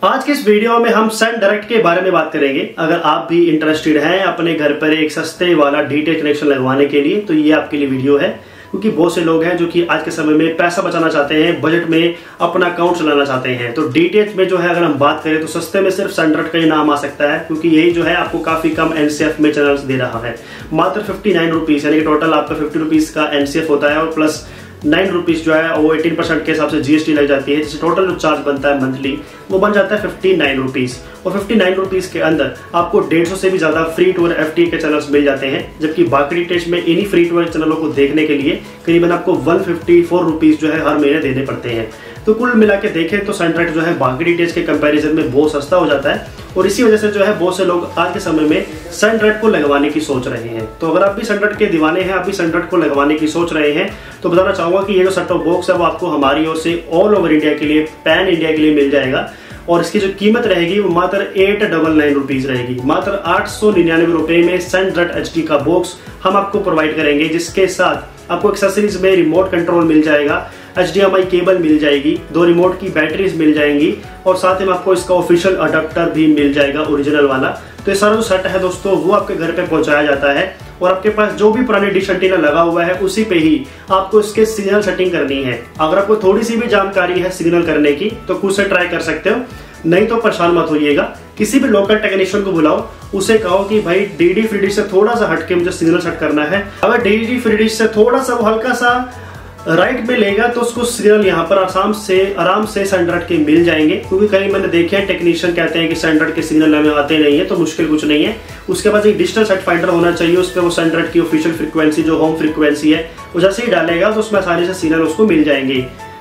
आज के इस वीडियो में हम सन डायरेक्ट के बारे में बात करेंगे। अगर आप भी इंटरेस्टेड हैं अपने घर पर एक सस्ते वाला डीटीएच कनेक्शन लगवाने के लिए तो ये आपके लिए वीडियो है, क्योंकि बहुत से लोग हैं जो कि आज के समय में पैसा बचाना चाहते हैं, बजट में अपना अकाउंट चलाना चाहते हैं। तो डीटीएच में जो है अगर हम बात करें तो सस्ते में सिर्फ सन डायरेक्ट का ही नाम आ सकता है, क्योंकि यही जो है आपको काफी कम एनसीएफ में चैनल्स दे रहा है। मात्र 59 रुपीज, यानी कि टोटल आपका 50 रुपीज का एनसीएफ होता है और प्लस 9 रुपीज जो है वो 18% के हिसाब से जीएसटी लग जाती है, जिससे टोटल जो चार्ज बनता है मंथली वो बन जाता है 59 रुपीज। और 59 रुपीज के अंदर आपको 150 से भी ज्यादा फ्री टू एफटी के चैनल्स मिल जाते हैं, जबकि बाकी डीटीएच में इन्हीं फ्री टू चैनलों को देखने के लिए करीबन आपको 154 रुपीज जो है हर महीने देने पड़ते हैं। तो कुल मिला के देखें तो सन डायरेक्ट जो है बाकी डीटीएच के कंपैरिजन में बहुत सस्ता हो जाता है, और इसी वजह से जो है बहुत से लोग आज के समय में सन डायरेक्ट को लगवाने की सोच रहे हैं। तो अगर आप भी सन डायरेक्ट के दीवाने हैं, आप भी सन डायरेक्ट को लगवाने की सोच रहे हैं, तो बताना चाहूंगा कि ये जो सेट टॉप बॉक्स है वो आपको हमारी ओर से ऑल ओवर इंडिया के लिए, पैन इंडिया के लिए मिल जाएगा। और इसकी जो कीमत रहेगी वो मात्र 899 रुपीज रहेगी। मात्र 899 रुपए में सन डायरेक्ट एचडी का बॉक्स हम आपको प्रोवाइड करेंगे, जिसके साथ आपको एक्सेसरीज में रिमोट कंट्रोल मिल जाएगा, HDMI केबल मिल जाएगी, 2 रिमोट की बैटरीज मिल जाएंगी, और साथ में आपको इसका ऑफिशियल अडेप्टर भी मिल जाएगा ओरिजिनल वाला। तो ये सारा जो सेट है दोस्तों वो आपके घर पे पहुंचाया जाता है, और आपके पास जो भी पुरानी डिश एंटीना लगा हुआ है उसी पे ही आपको इसके सिग्नल सेटिंग करनी है। अगर आपको थोड़ी सी भी जानकारी है सिग्नल करने की तो खुद से ट्राई कर सकते हो, नहीं तो परेशान मत होइएगा। किसी भी लोकल टेक्नीशियन को बुलाओ, उसे कहो कि भाई डीडी फ्री डिश से थोड़ा सा हटके मुझे सिग्नल सेट करना है। अगर डीडी फ्री डिश से थोड़ा सा वो हल्का सा राइट में लेगा तो उसको सिग्नल यहाँ पर आराम से सन डायरेक्ट के मिल जाएंगे, क्योंकि कहीं मैंने देखे हैं टेक्नीशियन कहते हैं कि सन डायरेक्ट के सिग्नल हमें आते नहीं है। तो मुश्किल कुछ नहीं है, उसके बाद एक डिजिटल सेट फाइंडर होना चाहिए, उस पर वो सन डायरेक्ट की ऑफिशियल फ्रीक्वेंसी जो होम फ्रीक्वेंसी है वो जैसे ही डालेगा तो उसमें आसानी से सिग्नल उसको मिल जाएंगे।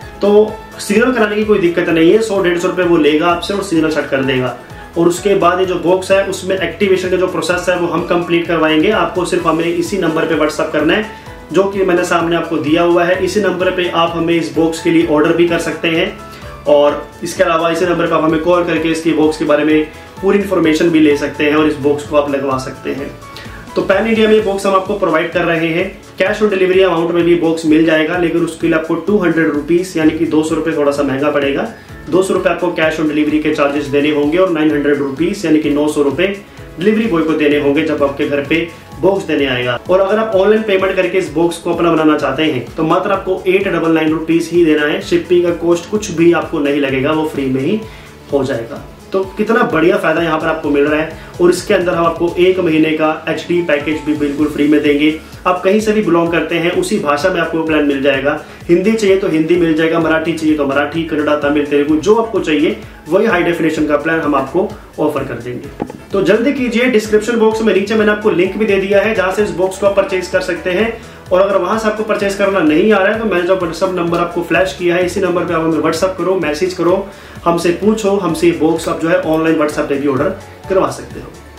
तो सिग्नल कराने की कोई दिक्कत नहीं है, 100-150 रुपए वो लेगा आपसे और सिग्नल सेट कर देगा। और उसके बाद ये जो बॉक्स है उसमें एक्टिवेशन का जो प्रोसेस है वो हम कंप्लीट करवाएंगे। आपको सिर्फ हमें इसी नंबर पे व्हाट्सअप करना है जो कि मैंने सामने आपको दिया हुआ है। इसी नंबर पे आप हमें इस बॉक्स के लिए ऑर्डर भी कर सकते हैं, और इसके अलावा इसी नंबर पे आप हमें कॉल करके इसकी बॉक्स के बारे में पूरी इन्फॉर्मेशन भी ले सकते हैं और इस बॉक्स को आप लगवा सकते हैं। तो पैन इंडिया में ये बॉक्स हम आपको प्रोवाइड कर रहे हैं। कैश ऑन डिलीवरी अमाउंट में भी बॉक्स मिल जाएगा, लेकिन उसके लिए आपको 200 रुपीज यानी कि 200 रुपये थोड़ा सा महंगा पड़ेगा। 200 रुपये आपको कैश ऑन डिलीवरी के चार्जेस देने होंगे, और 900 रुपीज यानी कि 900 रुपये डिलीवरी बॉय को देने होंगे जब आपके घर पे बॉक्स देने आएगा। और अगर आप ऑनलाइन पेमेंट करके इस बॉक्स को अपना बनाना चाहते हैं तो मात्र आपको 899 रुपीज ही देना है। शिपिंग का कॉस्ट कुछ भी आपको नहीं लगेगा, वो फ्री में ही हो जाएगा। तो कितना बढ़िया फायदा यहाँ पर आपको मिल रहा है। और इसके अंदर हम आपको 1 महीने का HD पैकेज भी बिल्कुल फ्री में देंगे। आप कहीं से भी बिलोंग करते हैं उसी भाषा में आपको प्लान मिल जाएगा। हिंदी चाहिए तो हिंदी मिल जाएगा, मराठी चाहिए तो मराठी, कन्नड़ा, तमिल, तेलुगु, जो आपको चाहिए वही हाई डेफिनेशन का प्लान हम आपको ऑफर कर देंगे। तो जल्दी कीजिए, डिस्क्रिप्शन बॉक्स में नीचे मैंने आपको लिंक भी दे दिया है जहां से इस बॉक्स को आप परचेज कर सकते हैं। और अगर वहां से आपको परचेज करना नहीं आ रहा है तो मैंने जो व्हाट्सअप नंबर आपको फ्लैश किया है, इसी नंबर पे आप हमें व्हाट्सअप करो, मैसेज करो, हमसे पूछो, हमसे बॉक्स आप जो है ऑनलाइन व्हाट्सएप पे भी ऑर्डर करवा सकते हो।